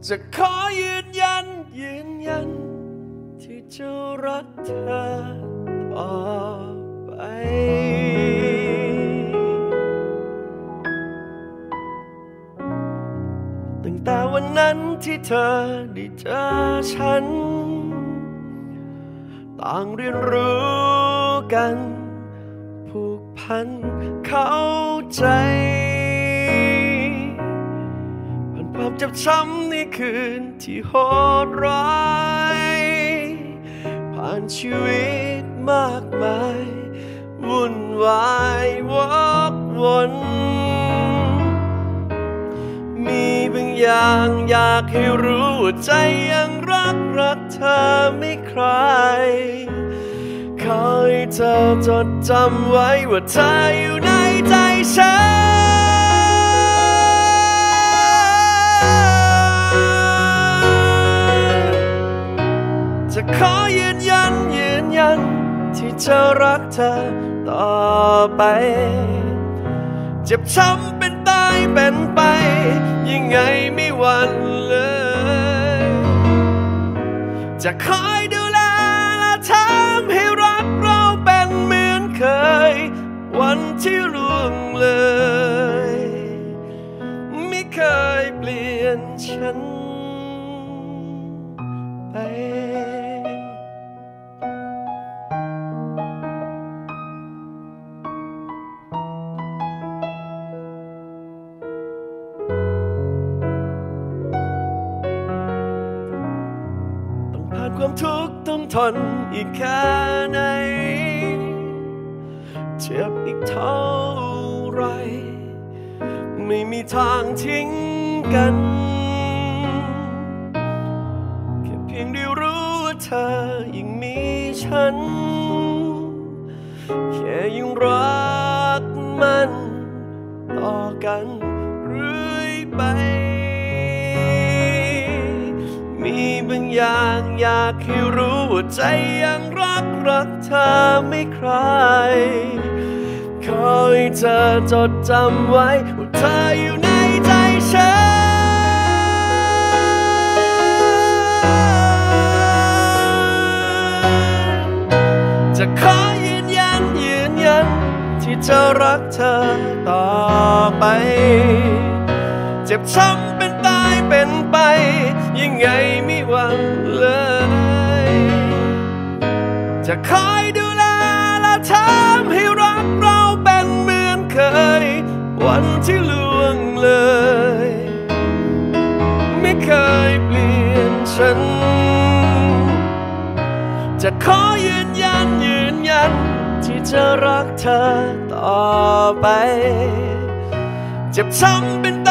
จะขอยืนยันที่จะรักเธอต่อไปตั้งแต่วันนั้นที่เธอได้เจอฉันต่างเรียนรู้กันผูกพันเข้าใจผ่านความเจ็บช้ำในคืนที่โหดร้ายผ่านชีวิตมากมายวุ่นวายวกวนมีบางอย่างอยากให้รู้ว่าใจยังรักเธอไม่คลายขอให้เธอจดจำไว้ว่าเธออยู่ในใจฉันจะขอยืนยันที่จะรักเธอต่อไปเจ็บช้ำเป็นตายเป็นไปยังไงไม่หวั่นเลยจะคอยดูแลและทำให้รักเราเป็นเหมือนเคยวันที่ล่วงเลยไม่เคยเปลี่ยนฉันไปความทุกข์ต้องทนอีกแค่ไหนเจ็บอีกเท่าไรไม่มีทางทิ้งกันแค่เพียงได้รู้ว่าเธอยังมีฉันแค่ยังรักมันต่อกันเรื่อยไปมีบางอย่างอยากให้รู้ว่าใจยังรักเธอไม่คลายขอให้เธอจดจำไว้ว่าเธออยู่ในใจฉันจะขอยืนยันที่จะรักเธอต่อไปเจ็บช้ำเป็นตายเป็นไปยังไงไม่หวั่นเลยจะคอยดูแลและทำให้รักเราเป็นเหมือนเคยวันที่ล่วงเลยไม่เคยเปลี่ยนฉันจะขอยืนยันที่จะรักเธอต่อไปเจ็บช้ำเป็น